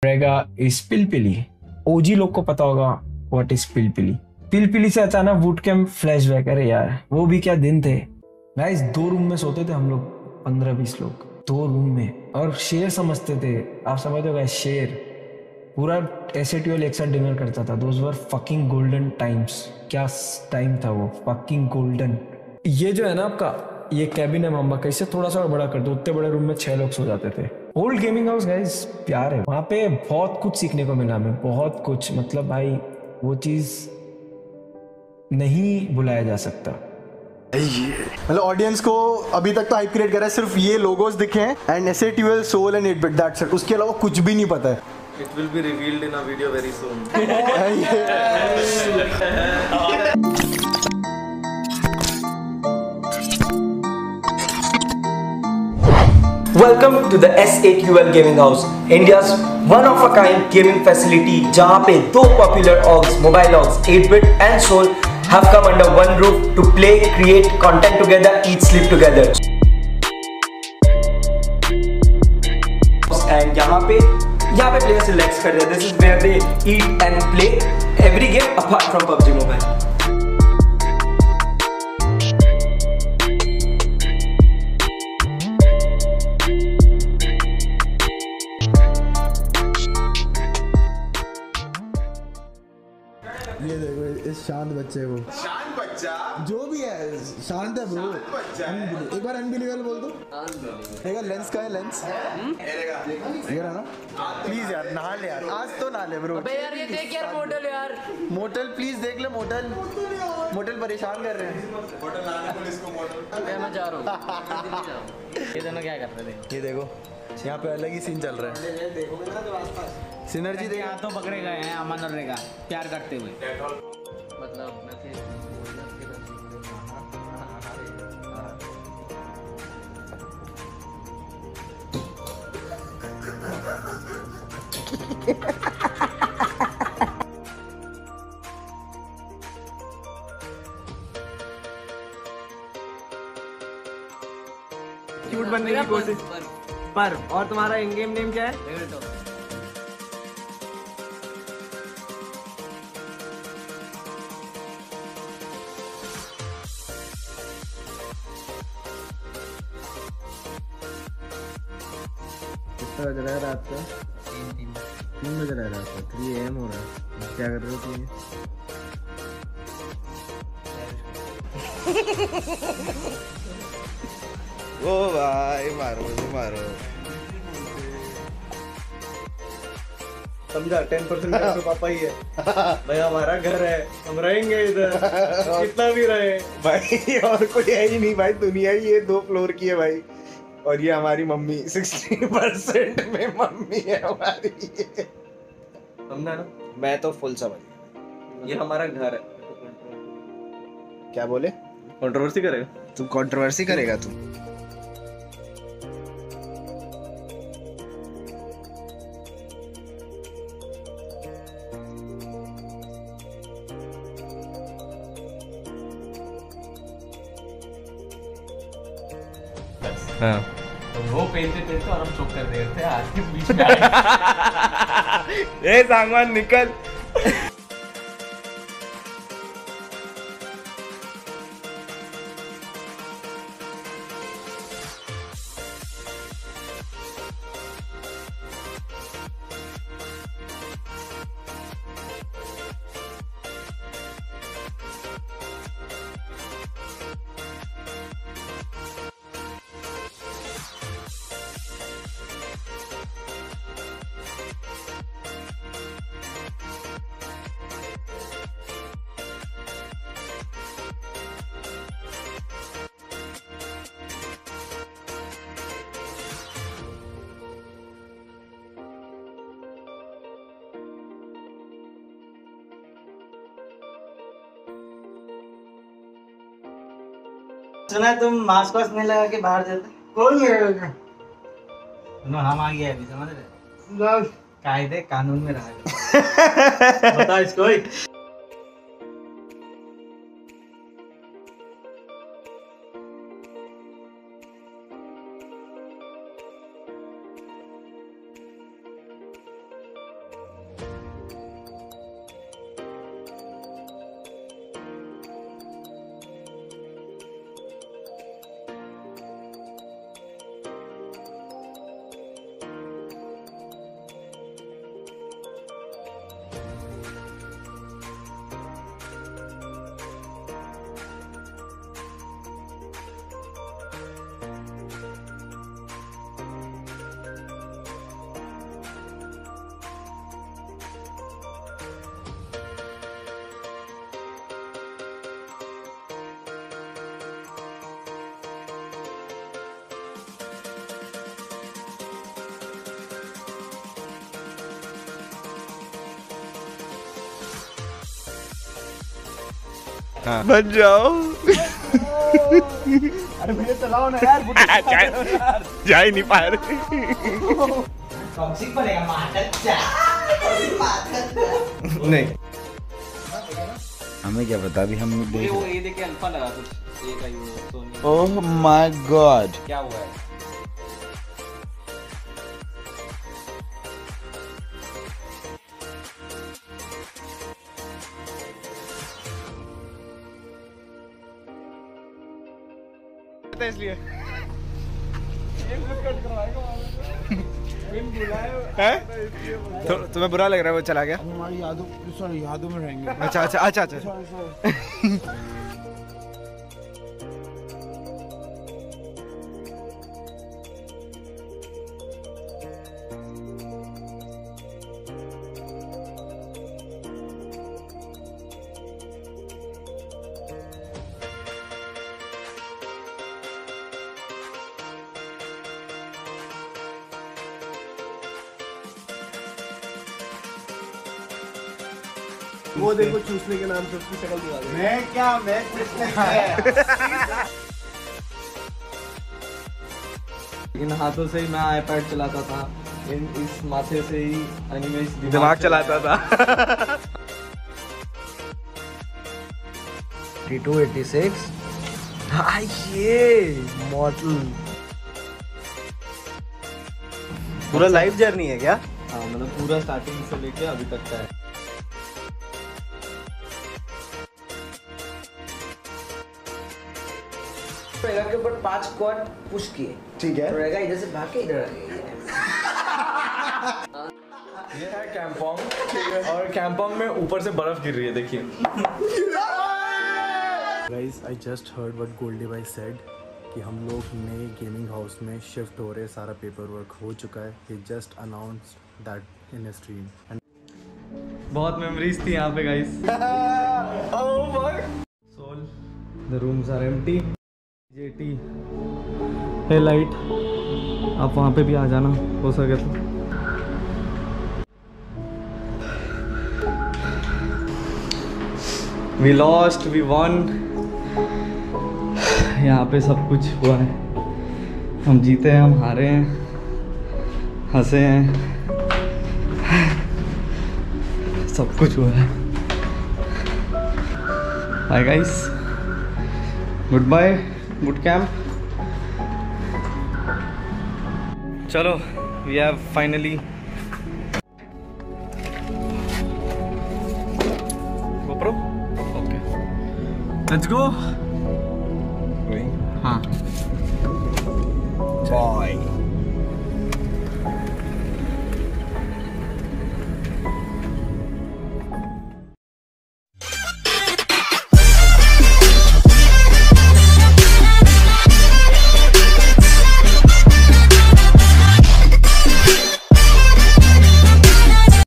रहेगा इस पिलपिली। ओजी लोग को पता होगा व्हाट इज पिलपिली। पिलपिली से अचानक बूट कैंप फ्लैशबैक। अरे यार वो भी क्या दिन थे गाइस। 2 रूम में सोते थे हम लोग, 15-20 लोग 2 रूम में, और शेर समझते थे। आप समझते हो गाइस, शेर। पूरा SA12 एक साथ डिनर करता था। Those were fucking golden times. क्या टाइम था वो, फकिंग गोल्डन। ये जो है ना आपका, ये कैबिन है मामा का, इसे थोड़ा सा बड़ा कर दो, उतने बड़े रूम में 6 लोग सो जाते थे। ओल्ड गेमिंग हाउस गाइस प्यार है। वहां पे बहुत कुछ सीखने को मिला हमें, बहुत कुछ। मतलब भाई वो चीज नहीं भुलाया जा सकता। मतलब ऑडियंस को अभी तक तो हाइप क्रिएट करा है, सिर्फ ये लोगोस दिखे हैं and SA12 soul and 8-bit, that's it. उसके अलावा कुछ भी नहीं पता है। It will be revealed in a video very soon. Welcome to the SA12 Gaming House, India's one-of-a-kind gaming facility, जहाँ पे 2 popular orgs, mobile orgs, 8-bit and Soul, have come under one roof to play, create content together, eat, sleep together. And यहाँ पे players relax कर रहे हैं. This is where they eat and play every game apart from PUBG Mobile. ये देखो इस शांत बच्चे को, शांत बच्चा जो भी है शांत है ब्रो। एक बार अनबिलीवेबल बोल दो। एक बार लेंस का है, लेंस ये रहा ना। प्लीज यार नहा ले यार, आज तो नहा ले ब्रो। अबे यार ये देख यार मोटल यार, मोटल प्लीज देख ले। मोटल परेशान कर रहे हैं। मोटल लाने को इसको मोटल मैं जा रहा हूँ। ये दोनों क्या कर रहे थे? ये देखो यहाँ पे अलग ही सीन चल रहा है। सिनर्जी देख, यहाँ तो पकड़े गए हैं अमन और रेगा प्यार करते हुए। मतलब मैं फिर क्यूट बनने की कोशिश पर। और तुम्हारा इन गेम नेम क्या है? कितना बज रहा है रात का? 3 बज रहा है रात का। 3 AM हो रहा है। क्या कर रहे हो तुम? ओ भाई मारो मारो। समझा 10% तो पापा ही है। भाई हमारा घर है, हम रहेंगे इधर कितना भी रहे भाई और कोई है ही नहीं भाई, दुनिया ही ये 2 फ्लोर की है भाई। और ये हमारी मम्मी 60% में मम्मी है हमारी। समझा ना? मैं तो फुल समझ गया। ये हमारा घर है। क्या बोले? कंट्रोवर्सी करेगा तू कंट्रोवर्सी करेगा तू? हाँ। तो वो पेलते पेलते और हम चुप कर रहे थे, आज के बीच में आए। ए सांगवान निकल। सुना तुम मास्क वास्क नहीं लगा के बाहर जाते? कौन है? सुनो हम आ गए अभी, समझ रहे? कायदे कानून में रहा। बता इसको। बच जाओ। अरे भैया चलाओ ना यार, जा ही नहीं पा रहे। टॉक्सिक पड़ेगा नहीं हमें क्या पता, अभी हम देख। वो ये देखे अल्फा लगा कुछ ये का ये सोनी। ओह माय गॉड, क्या हुआ है? इसलिए तुम्हें बुरा लग रहा है वो चला गया? हमारी यादों में रहेंगे। अच्छा अच्छा अच्छा अच्छा। वो देखो चूसने के नाम से उसकी शक्ल दिखा दे। मैं क्या, मैं चूसने इन हाथों से ही मैं आईपैड चलाता था, इस माथे से ही एनिमेस दिमाग चलाता था। 8286 ये मॉडल पूरा लाइफ जर्नी है क्या? हाँ मतलब पूरा स्टार्टिंग से लेके अभी तक का है। के ऊपर 5 स्क्वाट पुश किए, ठीक है। तो रहेगा इधर से भाग के इधर आ गए। ये है कैंपॉन्ग और कैंपॉन्ग में ऊपर से बर्फ गिर रही है, देखिए। Guys I just heard what Goldy भाई सेड कि हम लोग नए गेमिंग हाउस में शिफ्ट हो रहे हैं, सारा पेपर वर्क हो चुका है। He just announced that in a stream. बहुत मेमोरीज थी यहाँ पे guys. So all the rooms are empty. JT है लाइट, आप वहाँ पे भी आ जाना हो सके तो। वी लॉस्ट वी वॉन, यहाँ पे सब कुछ हुआ है। हम जीते हैं, हम हारे हैं, हंसे हैं, सब कुछ हुआ है। Bye guys, good bye good camp. चलो we have finally GoPro, okay let's go. हाँ Bye.